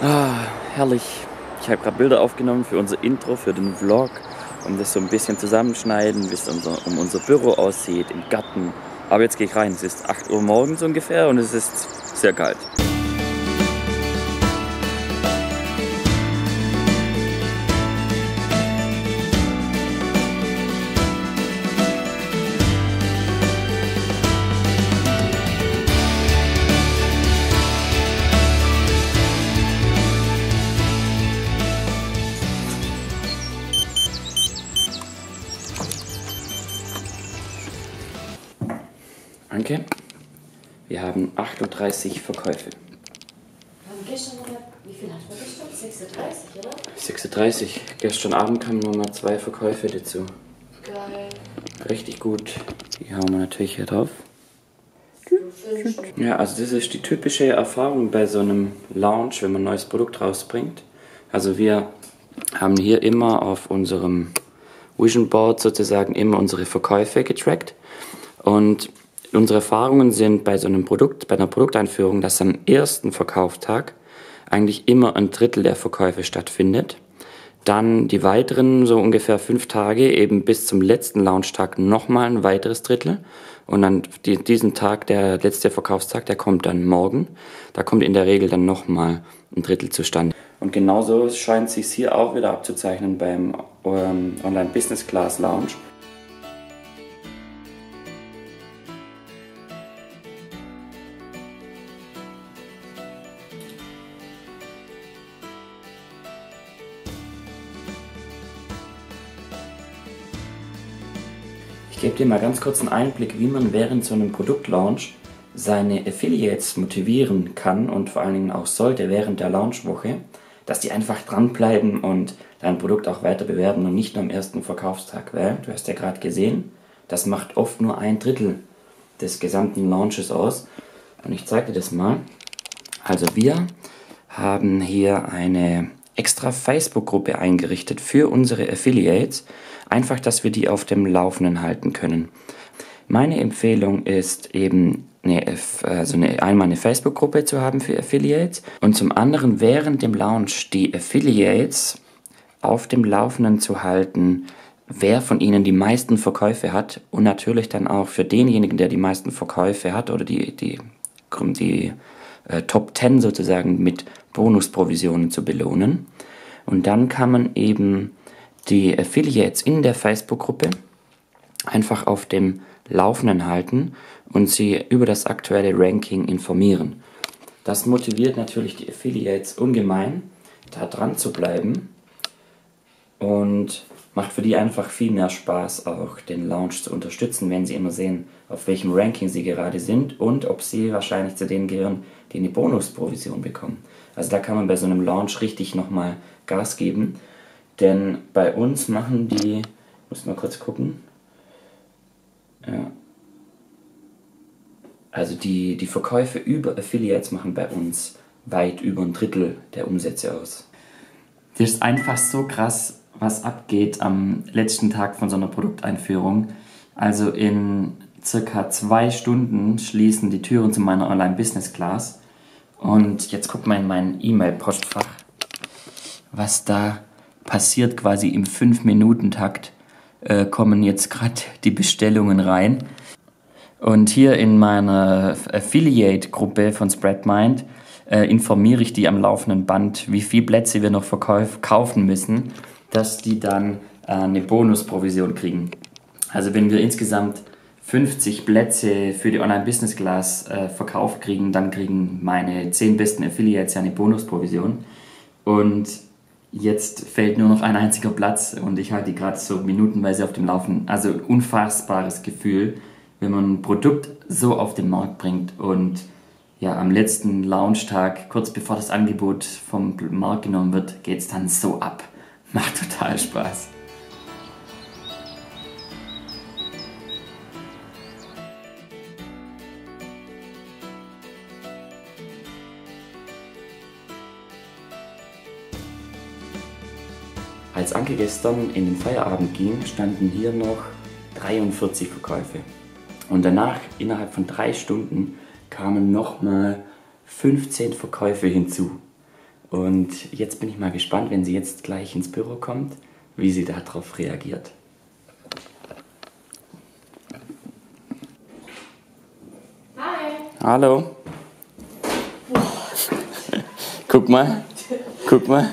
Ah, herrlich. Ich habe gerade Bilder aufgenommen für unser Intro, für den Vlog, um das so ein bisschen zusammenschneiden, wie es unser Büro aussieht, im Garten. Aber jetzt gehe ich rein. Es ist 8 Uhr morgens ungefähr und es ist sehr kalt. Danke. Wir haben 38 Verkäufe. Wir haben gestern noch mal, wie viel hatten wir gestern? 36, oder? 36. Gestern Abend kamen nochmal 2 Verkäufe dazu. Geil. Richtig gut. Die hauen wir natürlich hier drauf. Ja, also das ist die typische Erfahrung bei so einem Launch, wenn man ein neues Produkt rausbringt. Also wir haben hier immer auf unserem Vision Board sozusagen immer unsere Verkäufe getrackt. Und unsere Erfahrungen sind bei so einem Produkt, bei einer Produkteinführung, dass am ersten Verkauftag eigentlich immer ein Drittel der Verkäufe stattfindet. Dann die weiteren, so ungefähr 5 Tage, eben bis zum letzten Launchtag nochmal ein weiteres Drittel. Und dann diesen Tag, der letzte Verkaufstag, der kommt dann morgen. Da kommt in der Regel dann nochmal ein Drittel zustande. Und genauso scheint es sich hier auch wieder abzuzeichnen beim Online Business Class Launch. Ich gebe dir mal ganz kurz einen Einblick, wie man während so einem Produktlaunch seine Affiliates motivieren kann und vor allen Dingen auch sollte während der Launchwoche, dass die einfach dranbleiben und dein Produkt auch weiter bewerben und nicht nur am ersten Verkaufstag. Weil, du hast ja gerade gesehen, das macht oft nur ein Drittel des gesamten Launches aus. Und ich zeige dir das mal. Also wir haben hier eine extra Facebook-Gruppe eingerichtet für unsere Affiliates. Einfach, dass wir die auf dem Laufenden halten können. Meine Empfehlung ist eben, einmal eine Facebook-Gruppe zu haben für Affiliates und zum anderen während dem Launch die Affiliates auf dem Laufenden zu halten, wer von ihnen die meisten Verkäufe hat und natürlich dann auch für denjenigen, der die meisten Verkäufe hat oder die Top 10 sozusagen mit Bonusprovisionen zu belohnen. Und dann kann man eben die Affiliates in der Facebook-Gruppe einfach auf dem Laufenden halten und sie über das aktuelle Ranking informieren. Das motiviert natürlich die Affiliates ungemein, da dran zu bleiben und macht für die einfach viel mehr Spaß, auch den Launch zu unterstützen, wenn sie immer sehen, auf welchem Ranking sie gerade sind und ob sie wahrscheinlich zu denen gehören, die eine Bonusprovision bekommen. Also da kann man bei so einem Launch richtig nochmal Gas geben. Denn bei uns machen die, muss mal kurz gucken, ja, also die Verkäufe über Affiliates machen bei uns weit über ein Drittel der Umsätze aus. Das ist einfach so krass, was abgeht am letzten Tag von so einer Produkteinführung. Also in circa 2 Stunden schließen die Türen zu meiner Online Business Class. Und jetzt guck mal in mein E-Mail-Postfach, was da passiert quasi im 5-Minuten-Takt, kommen jetzt gerade die Bestellungen rein. Und hier in meiner Affiliate-Gruppe von SpreadMind informiere ich die am laufenden Band, wie viele Plätze wir noch kaufen müssen, dass die dann eine Bonusprovision kriegen. Also wenn wir insgesamt 50 Plätze für die Online Business Class verkauft kriegen, dann kriegen meine 10 besten Affiliates ja eine Bonusprovision. Und jetzt fällt nur noch ein einziger Platz und ich halte die gerade so minutenweise auf dem Laufen. Also unfassbares Gefühl, wenn man ein Produkt so auf den Markt bringt und ja, am letzten Launchtag, kurz bevor das Angebot vom Markt genommen wird, geht es dann so ab. Macht total Spaß. Als Anke gestern in den Feierabend ging, standen hier noch 43 Verkäufe. Und danach, innerhalb von 3 Stunden, kamen nochmal 15 Verkäufe hinzu. Und jetzt bin ich mal gespannt, wenn sie jetzt gleich ins Büro kommt, wie sie darauf reagiert. Hi. Hallo. Guck mal. Guck mal.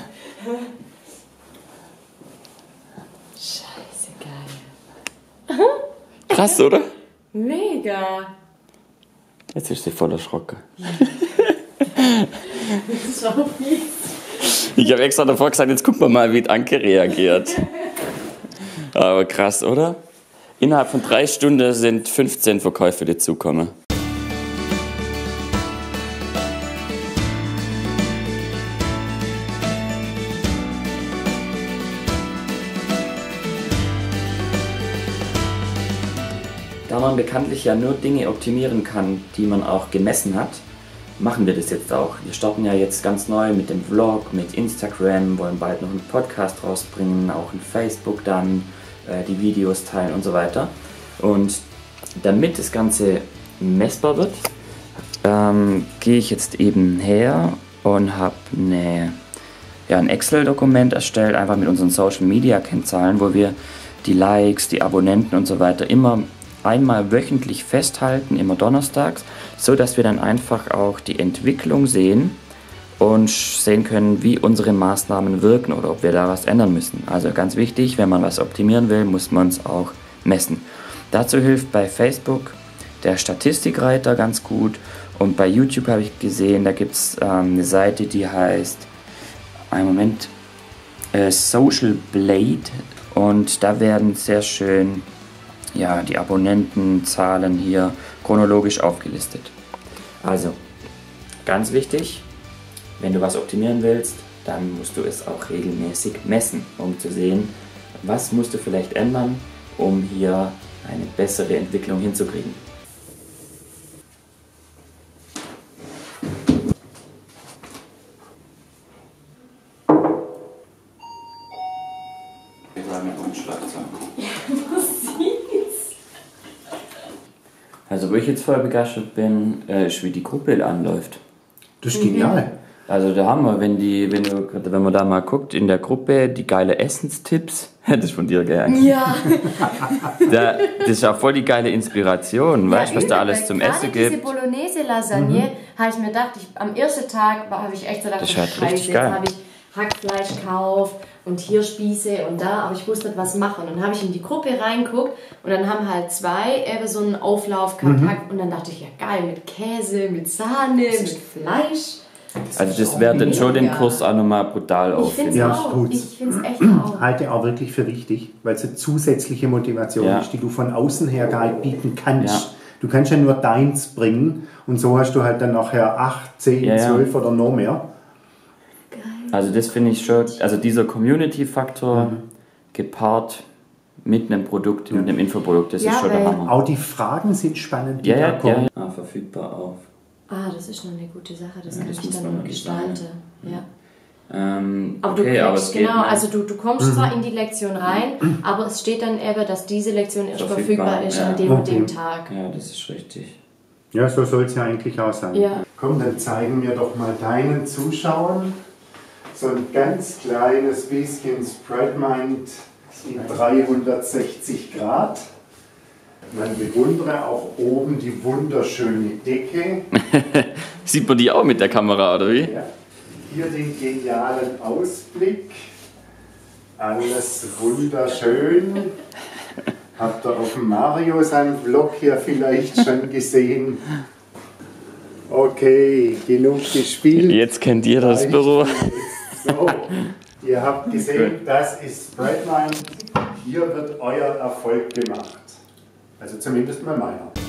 Scheiße geil. Krass, oder? Mega. Jetzt ist sie voll erschrocken. Das war fies. Ich habe extra davor gesagt, jetzt gucken wir mal, wie Anke reagiert. Aber krass, oder? Innerhalb von 3 Stunden sind 15 Verkäufe dazugekommen. Da man bekanntlich ja nur Dinge optimieren kann, die man auch gemessen hat, machen wir das jetzt auch. Wir starten ja jetzt ganz neu mit dem Vlog, mit Instagram, wollen bald noch einen Podcast rausbringen, auch in Facebook dann, die Videos teilen und so weiter. Und damit das Ganze messbar wird, gehe ich jetzt eben her und habe ein Excel-Dokument erstellt, einfach mit unseren Social-Media-Kennzahlen, wo wir die Likes, die Abonnenten und so weiter immer einmal wöchentlich festhalten, immer donnerstags, so dass wir dann einfach auch die Entwicklung sehen und sehen können, wie unsere Maßnahmen wirken oder ob wir da was ändern müssen. Also ganz wichtig, wenn man was optimieren will, muss man es auch messen. Dazu hilft bei Facebook der Statistikreiter ganz gut und bei YouTube habe ich gesehen, da gibt es eine Seite, die heißt, Social Blade, und da werden sehr schön die Abonnentenzahlen hier chronologisch aufgelistet. Also, ganz wichtig, wenn du was optimieren willst, dann musst du es auch regelmäßig messen, um zu sehen, was musst du vielleicht ändern, um hier eine bessere Entwicklung hinzukriegen. Wir sagen ja auch Schlagzeug. Also wo ich jetzt voll begeistert bin, ist wie die Gruppe anläuft. Das ist genial. Also da haben wir, wenn man da mal guckt, in der Gruppe die geile Essenstipps. Das ist von dir, gell? Eigentlich? Ja. Das ist auch voll die geile Inspiration, weißt du, was da alles zum Essen gibt. Diese Bolognese-Lasagne, habe ich mir gedacht, am ersten Tag habe ich echt so gedacht, Das ist halt Scheiße, richtig jetzt geil. habe ich Hackfleisch gekauft und hier Spieße und da, aber ich wusste nicht, was machen. Und dann habe ich in die Gruppe reingeguckt und dann haben halt 2 eben so einen Auflauf gehabt und dann dachte ich, ja geil, mit Käse, mit Sahne, mit Fleisch. Also das wertet schon den Kurs auch nochmal brutal auf. Ich finde es Ja, auch. tut's. Ich finde es echt auch. Halte auch wirklich für wichtig, weil es eine zusätzliche Motivation Ja. ist, die du von außen her gar nicht bieten kannst. Ja. Du kannst ja nur deins bringen und so hast du halt dann nachher 8, 10, Ja, ja. 12 oder noch mehr. Also das finde ich schon, also dieser Community-Faktor gepaart mit einem Produkt, mit einem Infoprodukt, das Ja, ist schon der weil- Hammer. Auch die Fragen sind spannend, die da kommen. Verfügbar auf. Ah, das ist noch eine gute Sache, das Ja, kann das ich muss man dann mal gestalten. Ja. Aber Aber du kriegst, es geht genau, nicht. also du kommst zwar in die Lektion rein, aber es steht dann eben, dass diese Lektion erst verfügbar ist an dem und dem Tag. Ja, das ist richtig. Ja, so soll es ja eigentlich auch sein. Ja. Komm, dann zeigen wir doch mal deinen Zuschauern so ein ganz kleines bisschen Spreadmind in 360 Grad. Man bewundere auch oben die wunderschöne Decke. Sieht man die auch mit der Kamera, oder wie? Ja. Hier den genialen Ausblick. Alles wunderschön. Habt ihr auf dem Mario seinen Vlog hier vielleicht schon gesehen? Okay, genug gespielt. Jetzt kennt ihr das Büro. So, ihr habt gesehen, das ist Spreadmind. Hier wird euer Erfolg gemacht. Also zumindest mal meiner.